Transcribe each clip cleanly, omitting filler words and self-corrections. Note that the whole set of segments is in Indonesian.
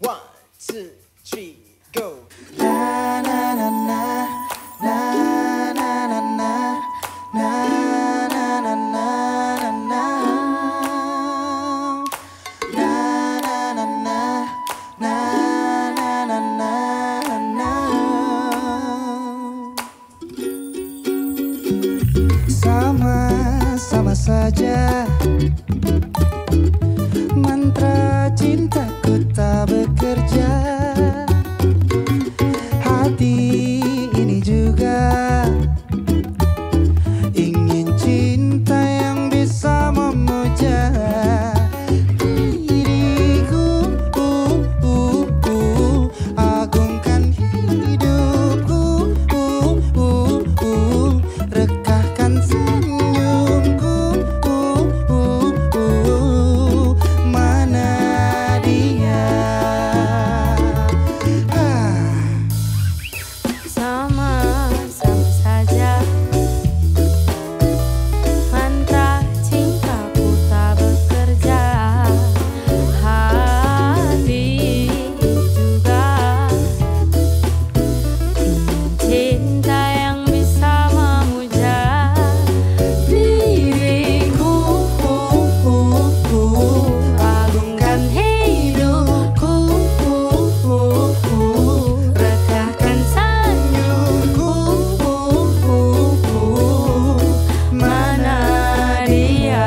One, two, three, go. Na na na na na na na na na na na na na na sama saja. Mantra cintaku tak bekerja. Hati ini juga ingin cinta yang bisa memuja diriku. Agungkan hidupku, rekahkan senyumku. Mana dia? Sama saja. Mantra cintaku tak bekerja. Hati juga ingin cinta yang bisa memuja diriku. Agungkan hidupku, rekahkan senyumku. Mana dia?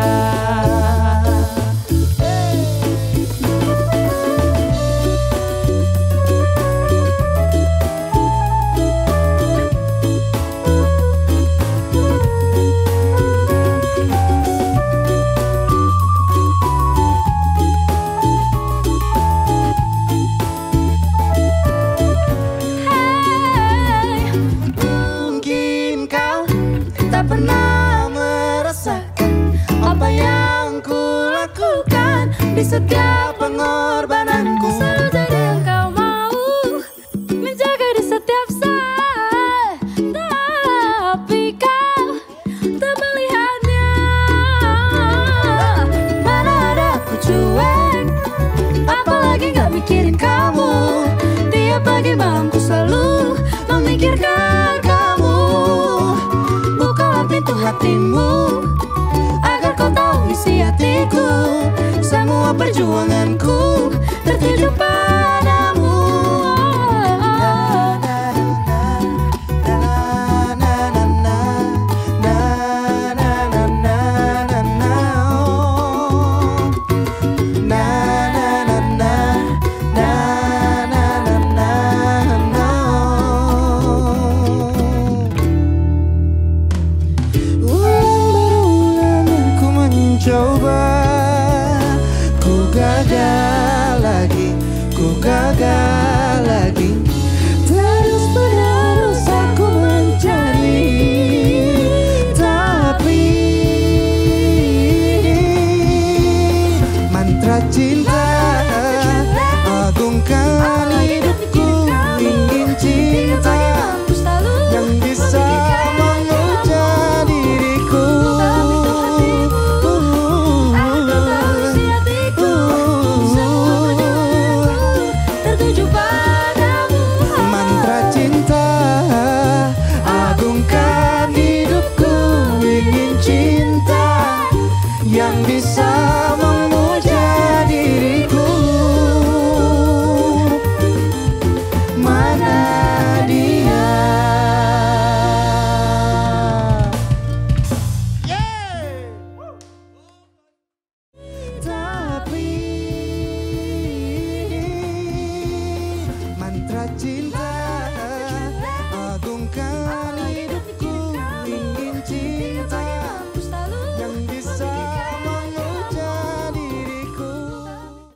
Mungkin kau tak pernah merasakan apa yang ku lakukan di setiap pengorbananku. Selalu jadi yang kau mau, menjaga di setiap saat. Tapi kau tak melihatnya. Mana ada aku cuek, apalagi gak mikirin kamu. Tiap pagi malam ku selalu memikirkan kamu. Bukalah pintu hatimu agar kau tahu isi hatiku. Semua perjuanganku tertuju padamu. Ku mencoba, ku gagal lagi, ku gagal lagi. Terus menerus aku mencari, tapi mantra cinta agungkan hidupku. Ingin cinta yang bisa memuja diriku. Tertuju padamu. Mantra cinta agungkan hidupku. Ingin cinta yang bisa memuja diriku. Mana dia? Tapi mantra cinta